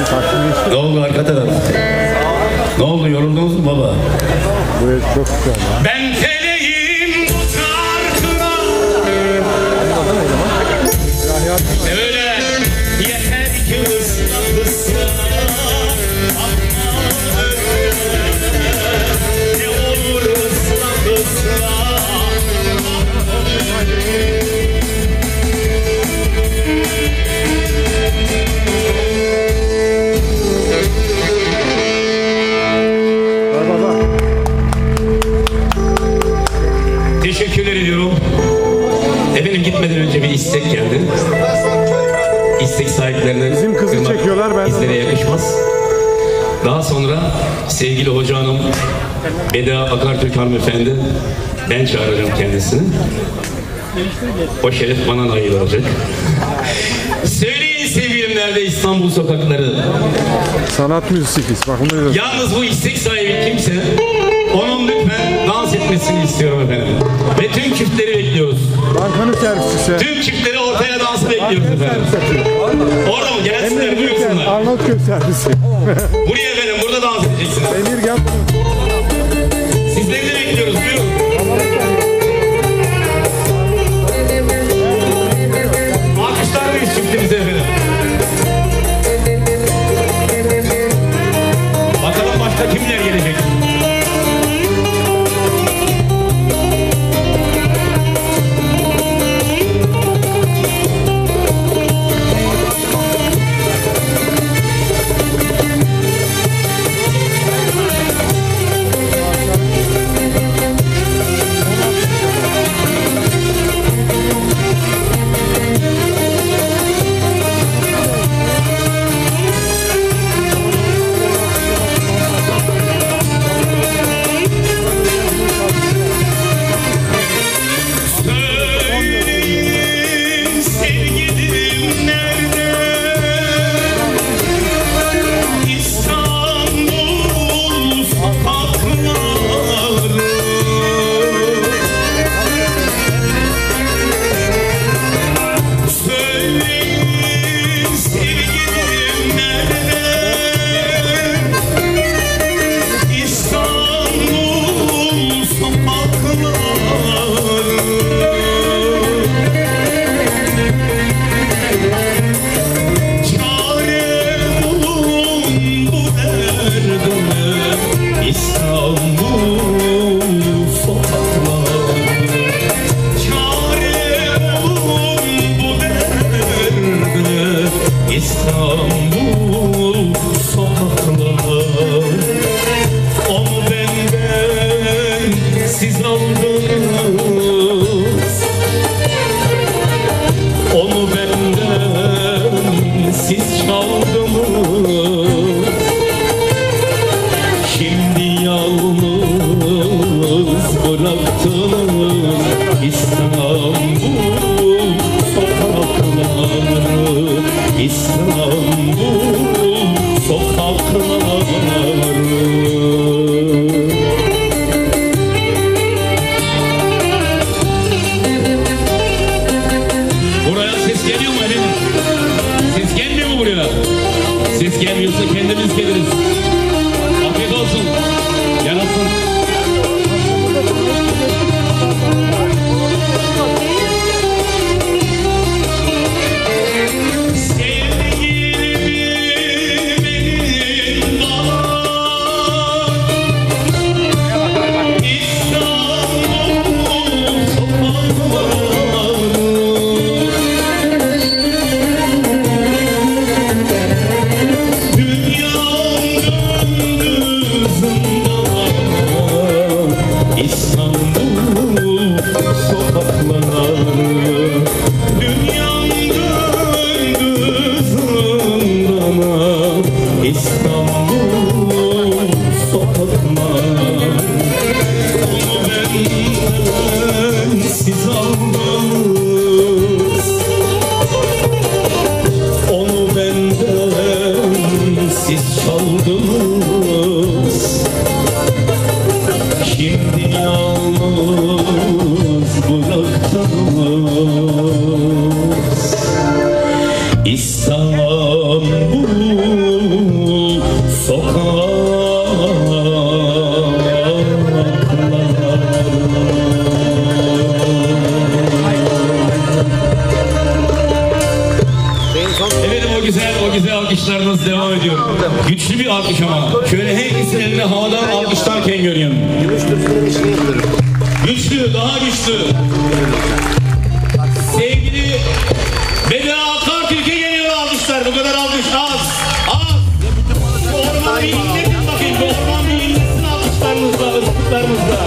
Ne oldu arka taraf? Ne oldu, yoruldunuz mu baba? Burası çok güzel. Ben feleğim bu şarkına. Öyle yeter ki ıslatırsa. Ne olur ıslatırsa. Teşekkürler ediyorum. Efendim gitmeden önce bir istek geldi. İstek sahiplerine bizim kızı çekiyorlar, ben bizlere yakışmaz. Daha sonra sevgili hoca hanım Beda Akartürk hanımefendi, ben çağıracağım kendisini. O şeref bana nail olacak. Söyleyin sevgilim, nerede İstanbul sokakları? Sanat müziği. Bakın yalnız bu istek sahibi kimse onun lütfen dans etmesini istiyorum efendim. Ve tüm çiftleri bekliyoruz. bankanın servisi. Tüm çiftleri ortaya dansı bekliyoruz efendim. Orada mı? Gelsinler, buyursunlar. Arnavutköy servisi. Buraya efendim, burada dans edeceksiniz. Emir gel. Sizleri de bekliyoruz, buyurun. Alkışlar mıyız çiftimize efendim? Bakalım başka kimler gelecek? İstanbul sokakları, onu benden siz aldınız, onu benden siz çaldınız. Şimdi yalnız bıraktınız İstanbul sokakları, İstanbul sokakları. Buraya ses geliyor mu efendim? Ses gelmiyor mu buraya? Ses gelmiyorsa kendimiz geliriz. Afiyet olsun. Yarasın. İstanbul Efendim o güzel alkışlarınız devam ediyor. Güçlü bir alkış ama. Şöyle herkesin eline havadan alkışlarken görüyorum. Güçlü, daha güçlü. Sevgili Beda Akartürk'e geliyor alkışlar. Bu kadar alkış az. Az. Bu orman bir inletin bakayım. Bu orman bir inletin alkışlarınızla, ıslıklarınızla.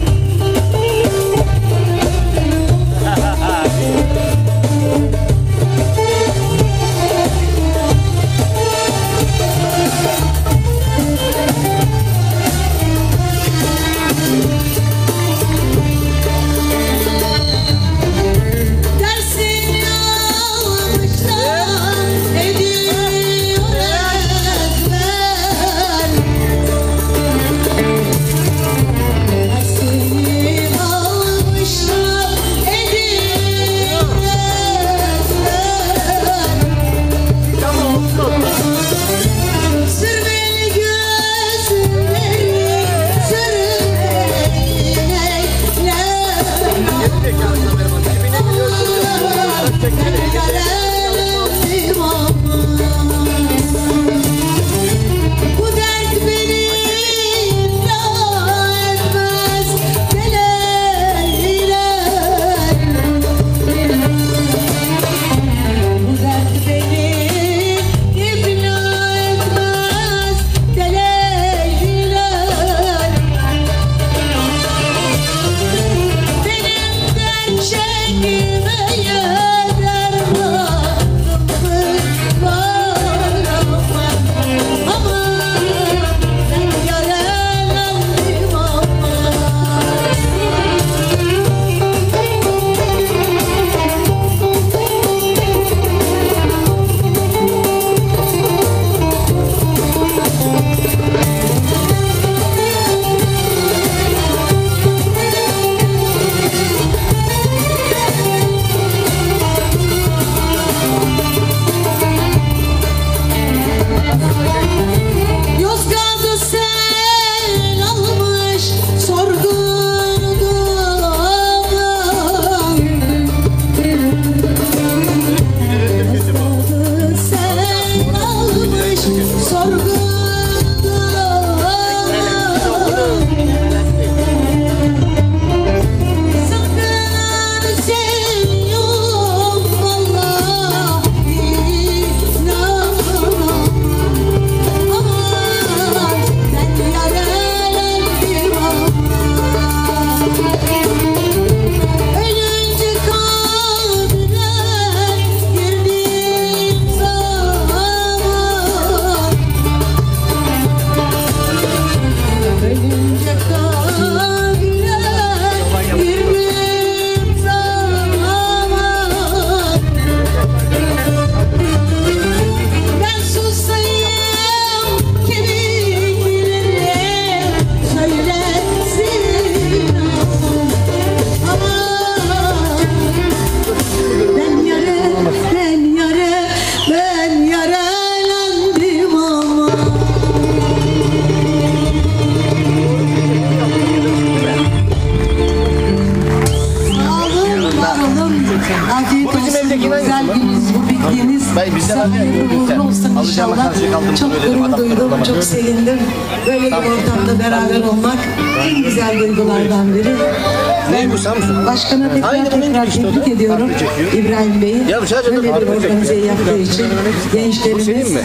Uğurlu olsun inşallah. Çok gurur duydum, çok sevindim. Böyle bir ortamda beraber olmak en güzel duygulardan biri. Ben başkana tekrar tebrik ediyorum İbrahim Bey'i. Böyle bir organizeyi yaptığı için gençlerimiz ve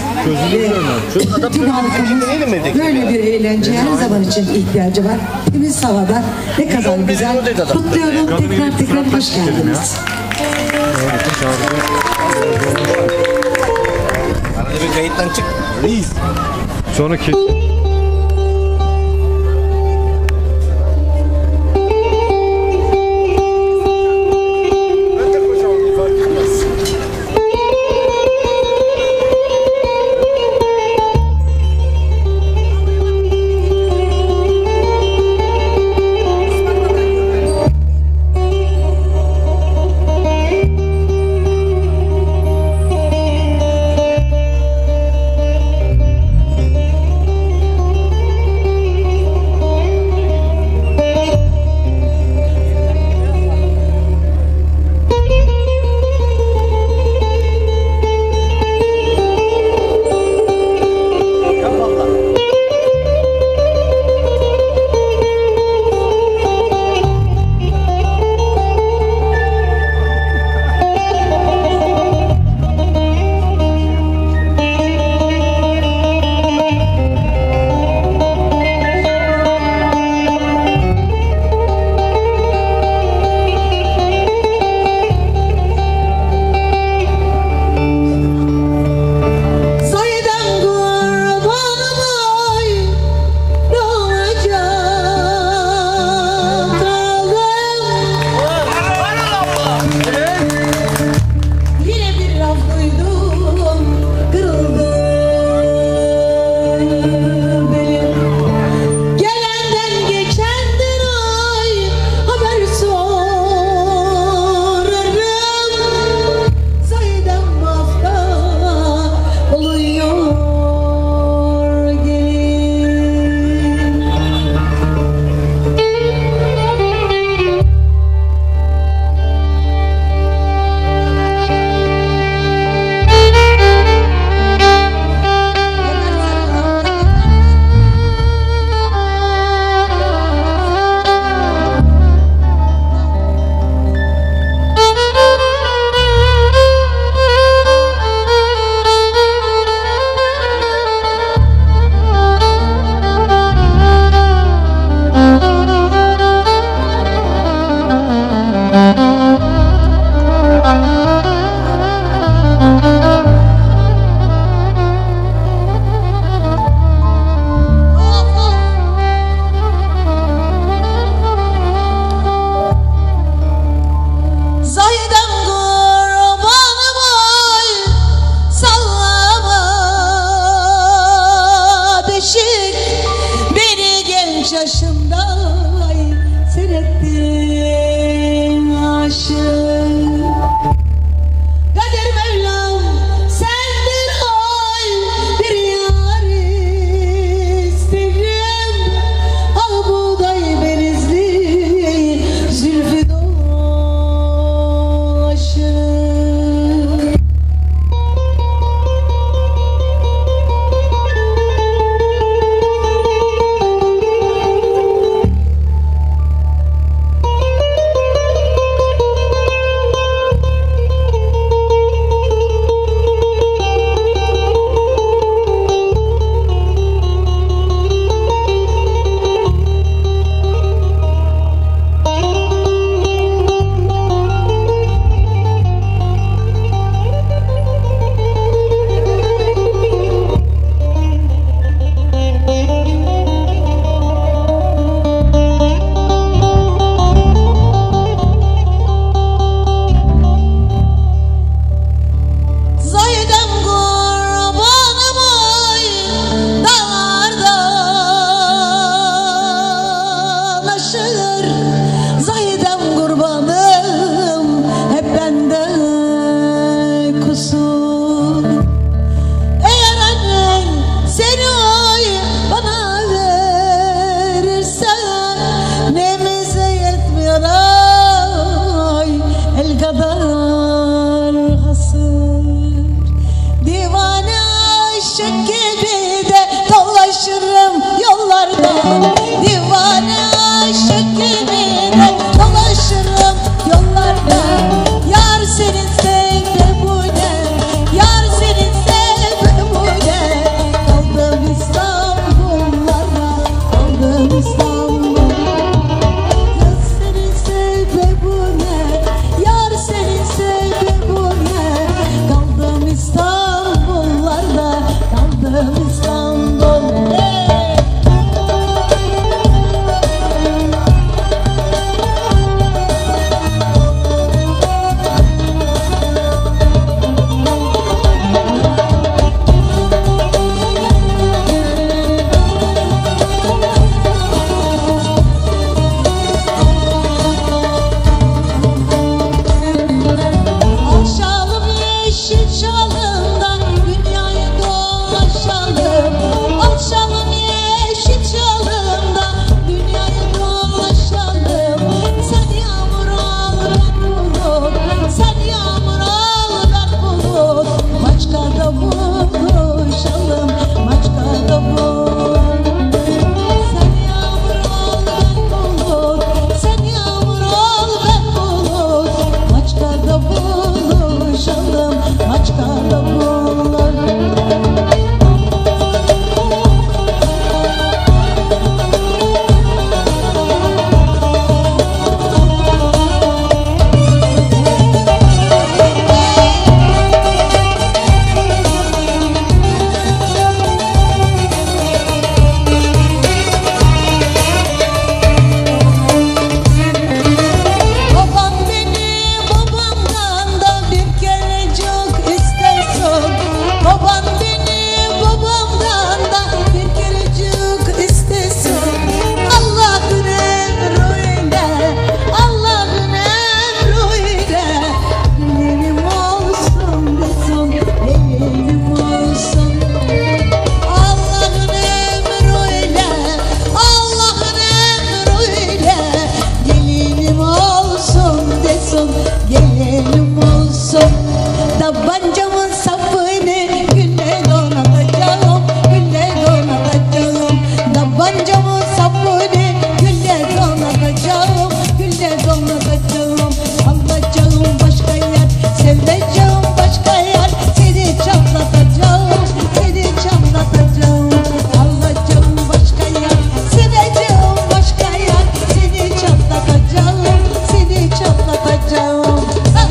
tüm halkımız böyle bir eğlenceye her zaman için ihtiyacı var. Temiz havada ne kadar güzel. Kutluyorum. Tekrar hoş geldiniz. Arada bir kayıttan çık. Reis. Sonraki aşık gibi de dolaşırım yollarda. Divane aşık gibi de dolaşırım yollarda. Yar senin sevde bu ne? Yar senin sevde bu ne? Kaldım İstanbul'lara, kaldım İstanbul. Yar senin sevde bu ne? Yar senin sevde bu ne? Kaldım İstanbul'larda, kaldım İstanbul. Alşalım yeşil şalından dünyayı dolaşalım. Alşalım yeşil şalından dünyayı dolaşalım. Sen yağmur al ben bulut, sen yağmur al ben bulut. Maçkada buluşalım, maçkada bulut. Sen yağmur al ben bulut, sen yağmur al ben bulut. Maçkada buluşalım, maçkada bulut. Babam beni babamdan da bir kerecik istersin. Babam beni babamdan da bir kerecik istersin. Allah'ın emriyle, Allah'ın emriyle dilerim olsun desin, dilerim olsun. Allah'ın emriyle, Allah'ın emriyle gelinim olsun desin, gelinim olsun. Tabancamın sapını gülle donatacağım, gülle donatacağım. Tabancamın sapını gülle donatacağım, gülle donatacağım. Alacağım başka yer, seveceğim başka yer. Seni çatlatacağım, seni çatlatacağım. Alacağım başka yer, seveceğim başka yer. Seni çatlatacağım, seni çatlatacağım.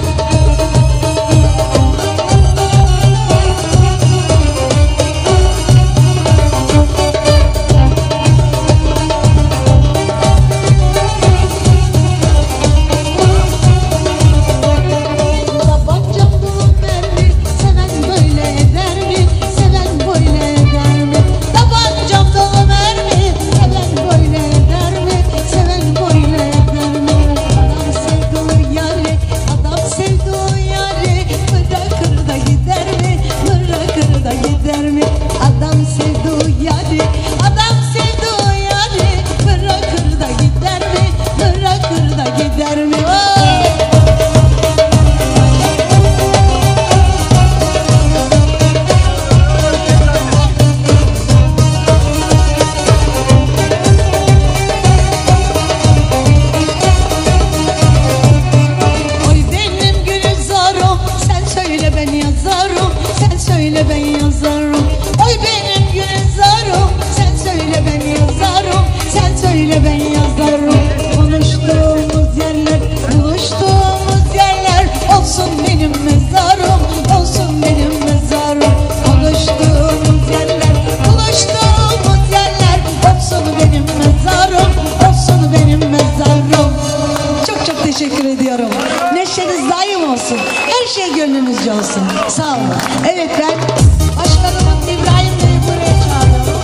Tabancamın mermi seven böyle eder mi? Seven böyle eder mi? Tabancamın mermi seven böyle eder mi? Seven böyle eder mi? Adam sevdiği yari, adam sevdiği yari bırakır da gider mi? Bırakır da gider mi? Adam sevdiği yari, adam sevdiği yari bırakır da gider mi? Bırakır da gider mi? Vay! Oy benim Gülizar'ım, sen söyle ben yazarım, sen söyle ben yazarım. Oy benim Gülizar'ım, sen söyle ben yazarım, sen söyle ben yazarım. Konuştuğumuz yerler, buluştuğumuz yerler olsun benim mezarım, olsun benim mezarım. Konuştuğumuz yerler, buluştuğumuz yerler olsun benim mezarım, olsun benim mezarım. Çok çok teşekkür ediyorum. Neşeniz daim olsun. Her şey gönlünüzce olsun. Sağ olun. Evet, ben başkanımın İbrahim Bey'i buraya çağırıyorum.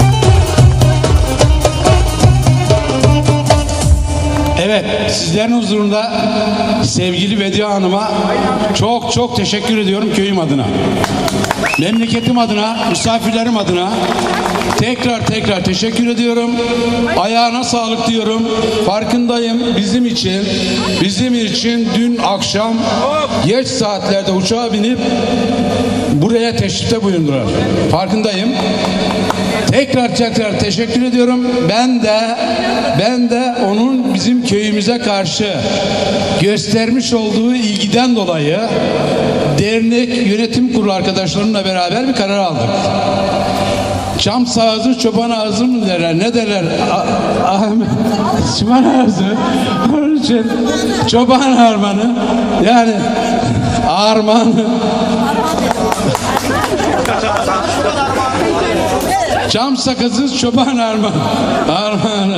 Evet, sizlerin huzurunda huzurunda sevgili Bediye Hanım'a çok teşekkür ediyorum köyüm adına. Memleketim adına, misafirlerim adına tekrar teşekkür ediyorum. Ayağına sağlık diyorum. Farkındayım bizim için dün akşam geç saatlerde uçağa binip buraya teşrifte bulundular. Farkındayım. Tekrar teşekkür ediyorum. Ben de onun bizim köyümüze karşı göstermiş olduğu ilgiden dolayı dernek yönetim kurulu arkadaşlarımla beraber bir karar aldık. Çam sağızı çoban ağzı mı derler? Ne derler? Çoban ağzı. Onun için çoban harmanı yani armağanı çam sakızı çoban armağanı.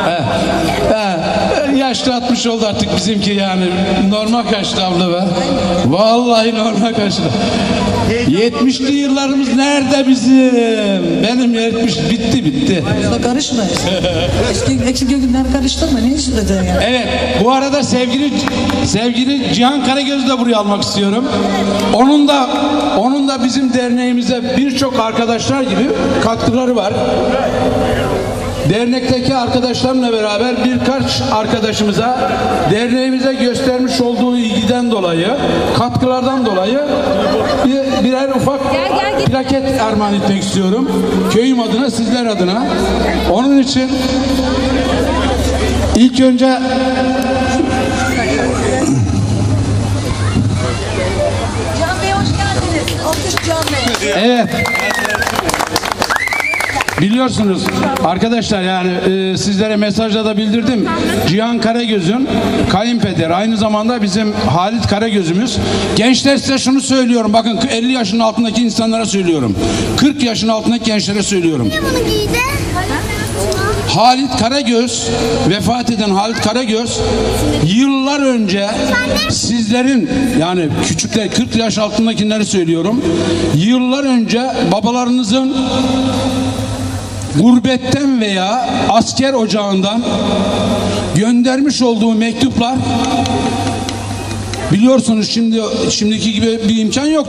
Yaşlı 60 oldu artık bizimki yani. Normal kaçtı abla be. Vallahi normal kaçtı. 70'li yıllarımız nerede bizim? Benim 70 bitti. Karışma. Eski günler karıştırma. Ne istedin ya? Evet. Bu arada sevgili Cihan Karagöz'ü de buraya almak istiyorum. Onun da bizim derneğimize birçok arkadaşlar gibi katkıları var. Dernekteki arkadaşlarımla beraber birkaç arkadaşımıza derneğimize göstermiş olduğu ilgiden dolayı, katkılardan dolayı birer ufak plaket armağan etmek istiyorum. Köyüm adına, sizler adına. Onun için ilk önce Can Bey hoş geldiniz. Alkış Can Bey. evet. Biliyorsunuz arkadaşlar yani sizlere mesajla da bildirdim. Cihan Karagöz'ün kayınpederi aynı zamanda bizim Halit Karagöz'ümüz. Gençler size şunu söylüyorum. Bakın 50 yaşın altındaki insanlara söylüyorum. 40 yaşın altındaki gençlere söylüyorum. Halit Karagöz, vefat eden Halit Karagöz yıllar önce sizlerin yani küçükler 40 yaş altındakileri söylüyorum. Yıllar önce babalarınızın gurbetten veya asker ocağından göndermiş olduğu mektuplar biliyorsunuz şimdiki gibi bir imkan yok.